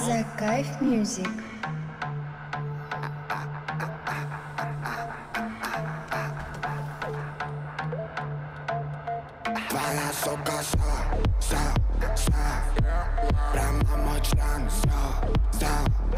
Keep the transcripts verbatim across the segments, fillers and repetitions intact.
Закайф Music. Твоя сука все, все, все прямо мой член, все, все,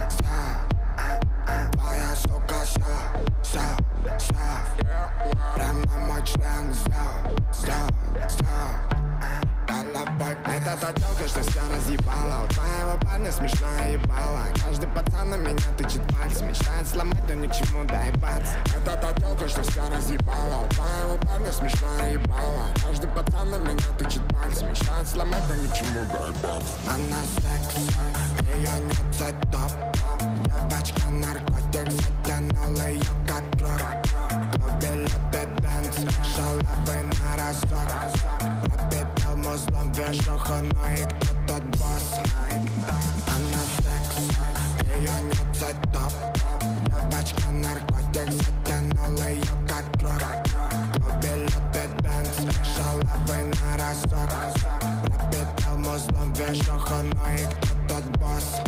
все. Твоя сука все, все, все прямо мой член, все, все, все. Это та тёлка, что все разъебала. У твоего парня смешная ебала. Каждый пацан на меня тычет пальцем, мечтает сломать, но ни к чему доебаться. Это та тёлка, что все разъебала. У твоего парня смешная ебала. Каждый пацан на меня тычет пальцем, мечтает сломать, но ни к чему доебаться. Она секс, её нет цветов. Девочка наркотик, затянула её как дрог. Клубе любит дэнс, шалавы на разок. Пропитал музлом движуху, но и кто тот босс? Она секс, её нет цветов. Девочка наркотик, затянула её как дрог. Клубе любит дэнс, шалавы на разок. Пропитал музлом движуху, но и кто тот босс?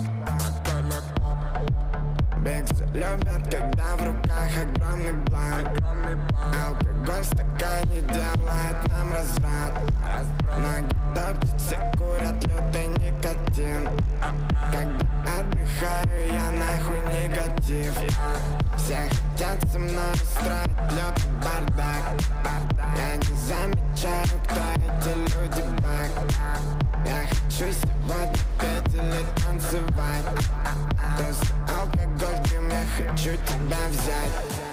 Бигс любят, когда в руках огромный бланк. Алкоголь в стакане делает нам разврат. Ноги топтятся, курят лютый никотин. Когда отдыхаю, я нахуй негатив. Все хотят со мной устроить лютый бардак. Я не замечаю, кто эти люди бак. Я хочу сегодня петь или танцевать. Просто алкоголь, дым, я хочу тебя взять.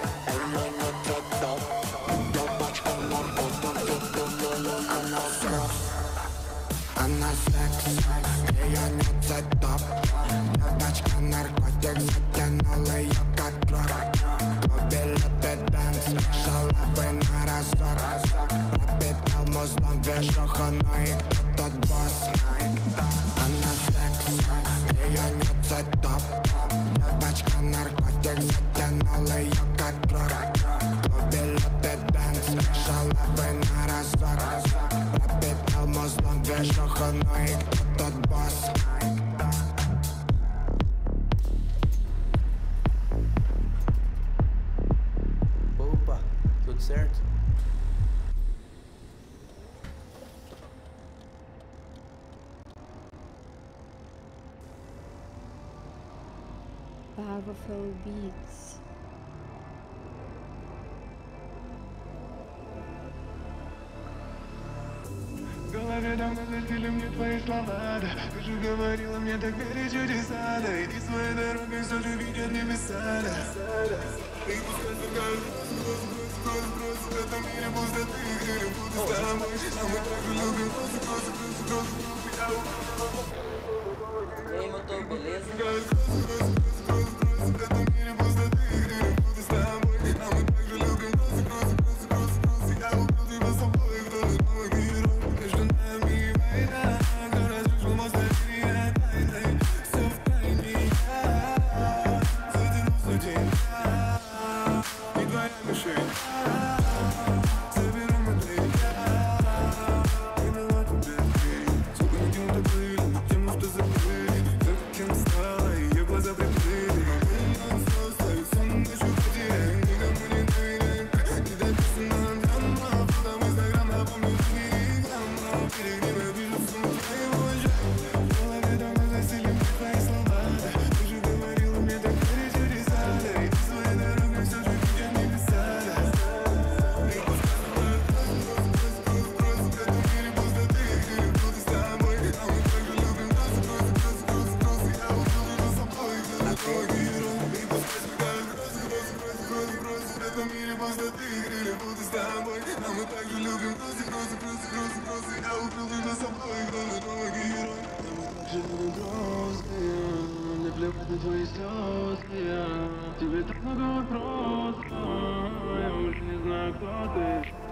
Она секс, она секс, её нет цветов. Девочка наркотик, затянула её как дрог. Клубе любит дэнс, шалавы на разок. Пропитал музлом движуху, но и кто тот босс? Она секс, её нет цветов. Девочка наркотик, затянула её как дрог. Клубе любит дэнс, шалавы на разок. Пропитал музлом движуху, но и кто тот босс? Opa, tudo certo? Powerful Beats. В голове давно застили мне твои слова, да. Ты же говорила мне так верить чудеса, да. Иди своей дорогой, все же видят небеса, да. И пускай сверкают грозы, грозы, грозы, грозы. В этом мире пустоты, где не буду с тобой. А мы так же любим грозы, грозы, грозы, грозы. E aí, motor, beleza? Грозы, грозы, грозы, грозы. В этом мире пустоты, где не буду с тобой. А мы так же любим грозы, грозы, грозы, грозы, грозы. Я убил тебя собой, кто ты новый герой. Между нами война, кто разрушил мост доверия тайной. Все в тайне я затянулся тебя. И твоя мишень заберу мы для тебя. И на тебе дверь. Сколько не тем такой, или не тем, что забыли. Как кем стала, ее глаза приплыли. Мы все ставим сон, ночью потеряем. Никому не доверяем. Не дописано драма. Фото в инстаграм, напомню, ты не грамма. Перегнем, я вижу сумму твоего жаль. В голове давно засели мне твои слова. Ты же говорила мне так верить чудеса. Иди своей дорогой, все же видят небеса. И пускай сверкают грозы, грозы, грозы, грозы. В этом мире пустоты, где не буду с тобой. А мы так же любим грозы, грозы, грозы, грозы, грозы. Я убил тебя собой, кто ты твой герой. И пускай сверкают грозы, грозы, грозы, грозы, грозы. В этом мире пустоты, где не буду с тобой. А мы так же любим грозы, грозы, грозы, грозы, грозы. Я убил тебя собой, кто ты твой герой. А мы так же любим грозы. Мне плевать на твои слезы. Тебе так много вопросов. Я больше не знаю, кто ты.